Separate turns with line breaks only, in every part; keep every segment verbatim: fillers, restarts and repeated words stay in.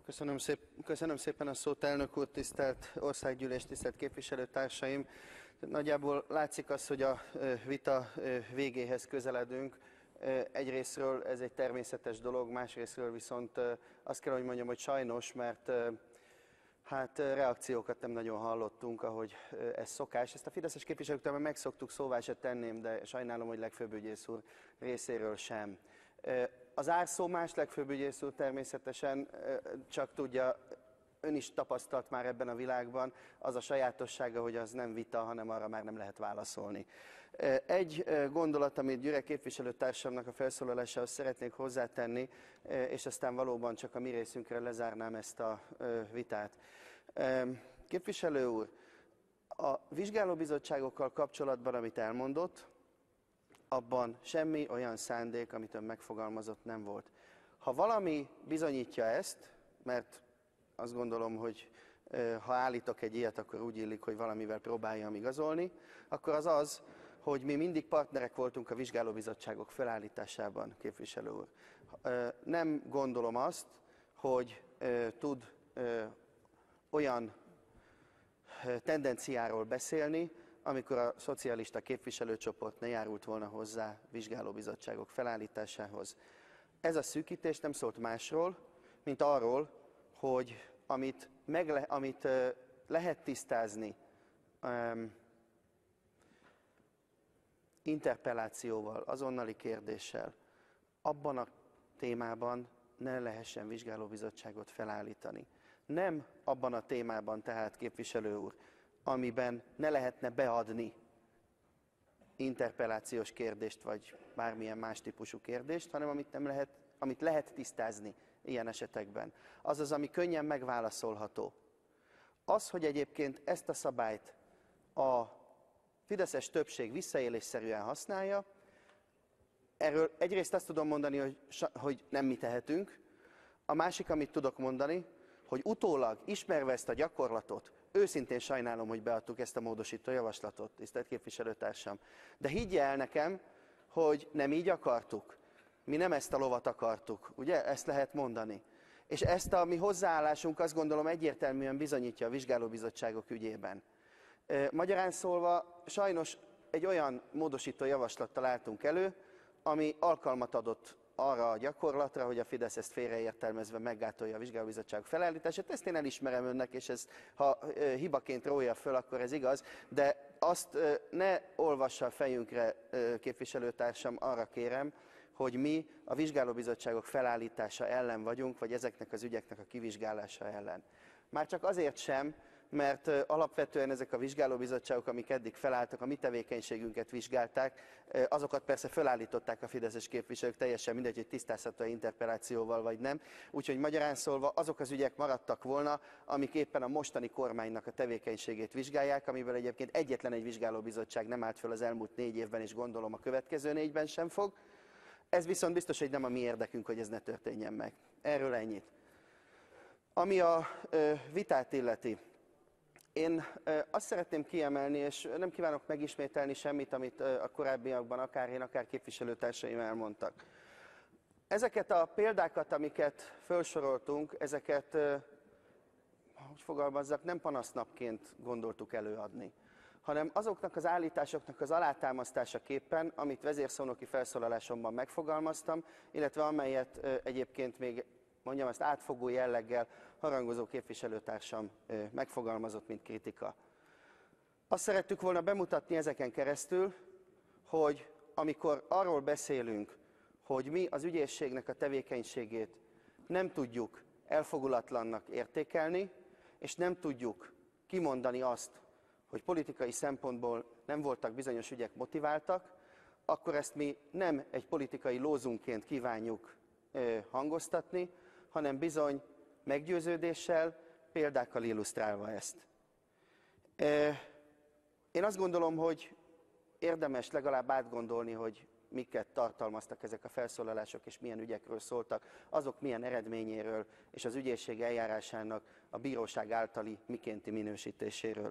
Köszönöm, szép, köszönöm szépen a szót, elnök úr, tisztelt országgyűlés, tisztelt képviselőtársaim. Nagyjából látszik az, hogy a vita végéhez közeledünk. Egyrészről ez egy természetes dolog, másrészről viszont azt kell, hogy mondjam, hogy sajnos, mert hát reakciókat nem nagyon hallottunk, ahogy ez szokás. Ezt a fideszes képviselőktől már megszoktuk, szóvá se tenném, de sajnálom, hogy legfőbb ügyész úr részéről sem. Az árszó más, legfőbb ügyész úr természetesen csak tudja, ön is tapasztalt már ebben a világban, az a sajátossága, hogy az nem vita, hanem arra már nem lehet válaszolni. Egy gondolat, amit Gyürek képviselőtársamnak a felszólalásához szeretnék hozzátenni, és aztán valóban csak a mi részünkre lezárnám ezt a vitát. Képviselő úr, a vizsgálóbizottságokkal kapcsolatban, amit elmondott, abban semmi olyan szándék, amit ön megfogalmazott, nem volt. Ha valami bizonyítja ezt, mert azt gondolom, hogy ha állítok egy ilyet, akkor úgy illik, hogy valamivel próbáljam igazolni, akkor az az, hogy mi mindig partnerek voltunk a vizsgálóbizottságok felállításában, képviselő úr. Nem gondolom azt, hogy tud olyan tendenciáról beszélni, amikor a szocialista képviselőcsoport ne járult volna hozzá vizsgálóbizottságok felállításához. Ez a szűkítés nem szólt másról, mint arról, hogy amit, megle, amit uh, lehet tisztázni um, interpellációval, azonnali kérdéssel, abban a témában ne lehessen vizsgálóbizottságot felállítani. Nem abban a témában tehát, képviselő úr, amiben ne lehetne beadni interpellációs kérdést, vagy bármilyen más típusú kérdést, hanem amit, nem lehet, amit lehet tisztázni ilyen esetekben. Azaz, ami könnyen megválaszolható. Az, hogy egyébként ezt a szabályt a fideszes többség visszaélésszerűen használja, erről egyrészt azt tudom mondani, hogy, hogy nem mi tehetünk, a másik, amit tudok mondani, hogy utólag, ismerve ezt a gyakorlatot, őszintén sajnálom, hogy beadtuk ezt a módosító javaslatot, tisztelt képviselőtársam. De higgye el nekem, hogy nem így akartuk. Mi nem ezt a lovat akartuk, ugye? Ezt lehet mondani. És ezt a mi hozzáállásunk, azt gondolom, egyértelműen bizonyítja a vizsgálóbizottságok ügyében. Magyarán szólva, sajnos egy olyan módosító javaslattal álltunk elő, ami alkalmat adott arra a gyakorlatra, hogy a Fidesz ezt félreértelmezve meggátolja a vizsgálóbizottságok felállítását. Ezt én elismerem önnek, és ez, ha hibaként rója föl, akkor ez igaz, de azt ne olvassa a fejünkre, képviselőtársam, arra kérem, hogy mi a vizsgálóbizottságok felállítása ellen vagyunk, vagy ezeknek az ügyeknek a kivizsgálása ellen. Már csak azért sem, mert alapvetően ezek a vizsgálóbizottságok, amik eddig felálltak, a mi tevékenységünket vizsgálták, azokat persze felállították a fideszes képviselők, teljesen mindegy, hogy tisztázható interpellációval vagy nem. Úgyhogy magyarán szólva azok az ügyek maradtak volna, amik éppen a mostani kormánynak a tevékenységét vizsgálják, amiből egyébként egyetlen egy vizsgálóbizottság nem állt föl az elmúlt négy évben, és gondolom a következő négyben sem fog. Ez viszont biztos, hogy nem a mi érdekünk, hogy ez ne történjen meg. Erről ennyit. Ami a vitát illeti, én azt szeretném kiemelni, és nem kívánok megismételni semmit, amit a korábbiakban akár én, akár képviselőtársaim elmondtak. Ezeket a példákat, amiket felsoroltunk, ezeket, hogy fogalmazzak, nem panasznapként gondoltuk előadni, hanem azoknak az állításoknak az alátámasztásaképpen, amit vezérszónoki felszólalásomban megfogalmaztam, illetve amelyet egyébként még, mondjam ezt, átfogó jelleggel harangozó képviselőtársam megfogalmazott, mint kritika. Azt szerettük volna bemutatni ezeken keresztül, hogy amikor arról beszélünk, hogy mi az ügyészségnek a tevékenységét nem tudjuk elfogulatlannak értékelni, és nem tudjuk kimondani azt, hogy politikai szempontból nem voltak bizonyos ügyek motiváltak, akkor ezt mi nem egy politikai lózunként kívánjuk hangoztatni, hanem bizony meggyőződéssel, példákkal illusztrálva ezt. Én azt gondolom, hogy érdemes legalább átgondolni, hogy miket tartalmaztak ezek a felszólalások, és milyen ügyekről szóltak, azok milyen eredményéről, és az ügyészség eljárásának a bíróság általi mikénti minősítéséről.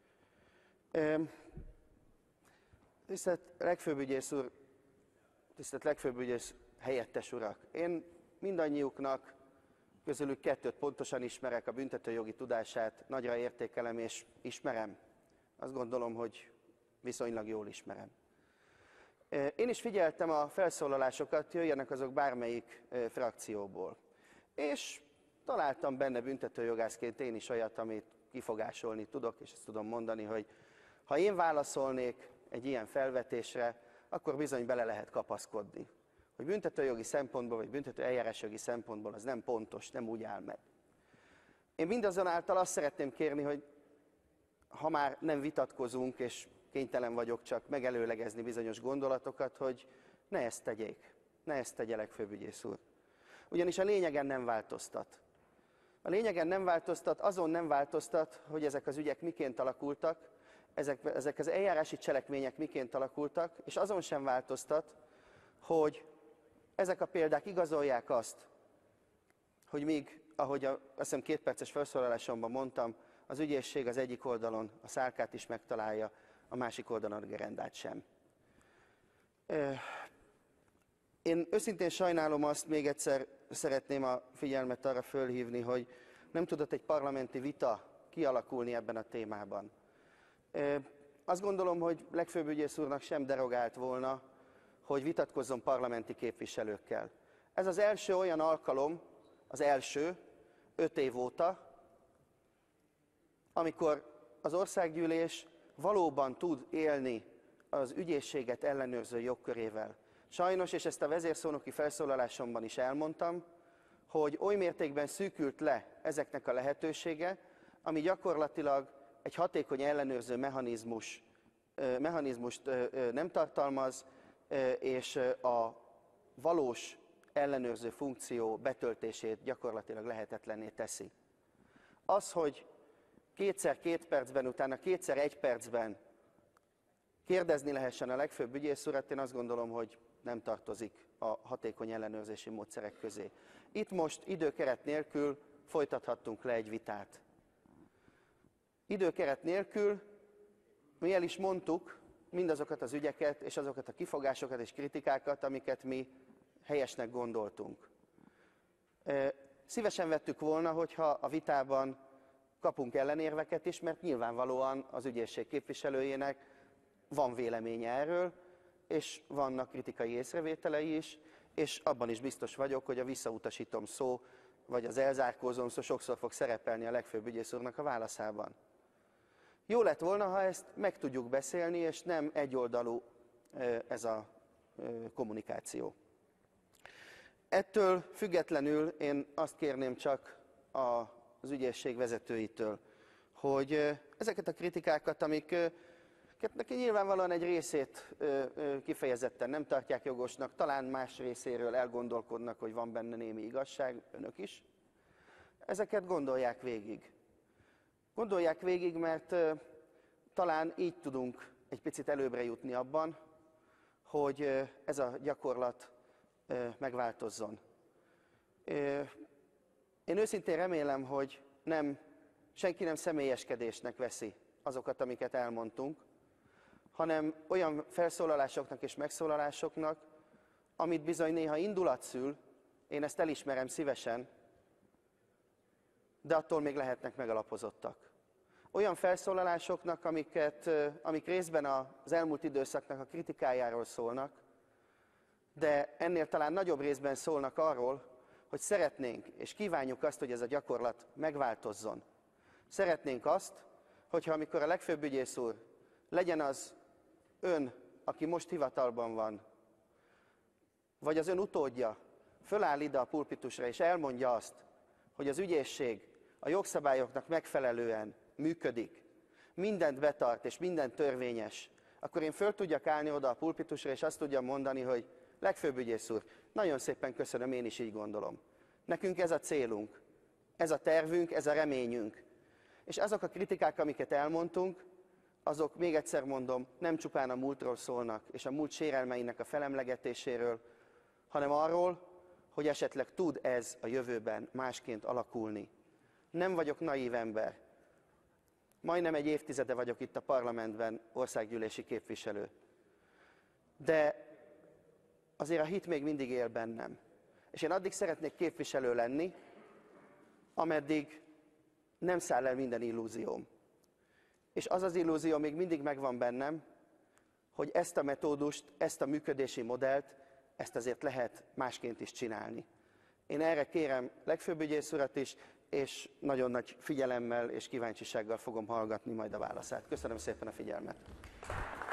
Tisztelt legfőbb ügyész úr, tisztelt legfőbb ügyész helyettes urak! Én mindannyiuknak közülük kettőt pontosan ismerek, a büntetőjogi tudását nagyra értékelem és ismerem. Azt gondolom, hogy viszonylag jól ismerem. Én is figyeltem a felszólalásokat, jöjjenek azok bármelyik frakcióból. És találtam benne büntetőjogászként én is olyat, amit kifogásolni tudok, és ezt tudom mondani, hogy ha én válaszolnék egy ilyen felvetésre, akkor bizony bele lehet kapaszkodni. Hogy büntetőjogi szempontból, vagy büntető eljárásjogi szempontból az nem pontos, nem úgy áll meg. Én mindazonáltal azt szeretném kérni, hogy ha már nem vitatkozunk, és kénytelen vagyok csak megelőlegezni bizonyos gondolatokat, hogy ne ezt tegyék, ne ezt tegye, legfőbb úr. Ugyanis a lényegen nem változtat. A lényegen nem változtat, azon nem változtat, hogy ezek az ügyek miként alakultak, ezek, ezek az eljárási cselekmények miként alakultak, és azon sem változtat, hogy ezek a példák igazolják azt, hogy míg, ahogy a, azt hiszem két perces felszólalásomban mondtam, az ügyészség az egyik oldalon a szálkát is megtalálja, a másik oldalon a gerendát sem. Én őszintén sajnálom azt, még egyszer szeretném a figyelmet arra fölhívni, hogy nem tudott egy parlamenti vita kialakulni ebben a témában. Azt gondolom, hogy legfőbb ügyész úrnak sem derogált volna, hogy vitatkozzon parlamenti képviselőkkel. Ez az első olyan alkalom, az első, öt év óta, amikor az országgyűlés valóban tud élni az ügyészséget ellenőrző jogkörével. Sajnos, és ezt a vezérszónoki felszólalásomban is elmondtam, hogy oly mértékben szűkült le ezeknek a lehetősége, ami gyakorlatilag egy hatékony ellenőrző mechanizmus, mechanizmust nem tartalmaz, és a valós ellenőrző funkció betöltését gyakorlatilag lehetetlenné teszi. Az, hogy kétszer két percben, utána kétszer egy percben kérdezni lehessen a legfőbb ügyész urat, én azt gondolom, hogy nem tartozik a hatékony ellenőrzési módszerek közé. Itt most időkeret nélkül folytathattunk le egy vitát. Időkeret nélkül mi el is mondtuk mindazokat az ügyeket, és azokat a kifogásokat és kritikákat, amiket mi helyesnek gondoltunk. Szívesen vettük volna, hogyha a vitában kapunk ellenérveket is, mert nyilvánvalóan az ügyészség képviselőjének van véleménye erről, és vannak kritikai észrevételei is, és abban is biztos vagyok, hogy a visszautasítom szó, vagy az elzárkózom szó sokszor fog szerepelni a legfőbb ügyész úrnak a válaszában. Jó lett volna, ha ezt meg tudjuk beszélni, és nem egyoldalú ez a kommunikáció. Ettől függetlenül én azt kérném csak az ügyészség vezetőitől, hogy ezeket a kritikákat, amik neki nyilvánvalóan egy részét kifejezetten nem tartják jogosnak, talán más részéről elgondolkodnak, hogy van benne némi igazság, önök is, ezeket gondolják végig. Gondolják végig, mert talán így tudunk egy picit előbbre jutni abban, hogy ez a gyakorlat megváltozzon. Én őszintén remélem, hogy nem, senki nem személyeskedésnek veszi azokat, amiket elmondtunk, hanem olyan felszólalásoknak és megszólalásoknak, amit bizony néha indulat szül, én ezt elismerem szívesen, de attól még lehetnek megalapozottak. Olyan felszólalásoknak, amiket, amik részben az elmúlt időszaknak a kritikájáról szólnak, de ennél talán nagyobb részben szólnak arról, hogy szeretnénk és kívánjuk azt, hogy ez a gyakorlat megváltozzon. Szeretnénk azt, hogyha amikor a legfőbb ügyész úr, legyen az ön, aki most hivatalban van, vagy az ön utódja, föláll ide a pulpitusra és elmondja azt, hogy az ügyészség a jogszabályoknak megfelelően működik, mindent betart és mindent törvényes, akkor én föl tudjak állni oda a pulpitusra, és azt tudjam mondani, hogy legfőbb ügyész úr, nagyon szépen köszönöm, én is így gondolom. Nekünk ez a célunk, ez a tervünk, ez a reményünk. És azok a kritikák, amiket elmondtunk, azok, még egyszer mondom, nem csupán a múltról szólnak, és a múlt sérelmeinek a felemlegetéséről, hanem arról, hogy esetleg tud ez a jövőben másként alakulni. Nem vagyok naív ember. Majdnem egy évtizede vagyok itt a parlamentben országgyűlési képviselő. De azért a hit még mindig él bennem. És én addig szeretnék képviselő lenni, ameddig nem száll el minden illúzióm. És az az illúzió még mindig megvan bennem, hogy ezt a metódust, ezt a működési modellt, ezt azért lehet másként is csinálni. Én erre kérem legfőbb ügyész urat is, és nagyon nagy figyelemmel és kíváncsisággal fogom hallgatni majd a válaszát. Köszönöm szépen a figyelmet!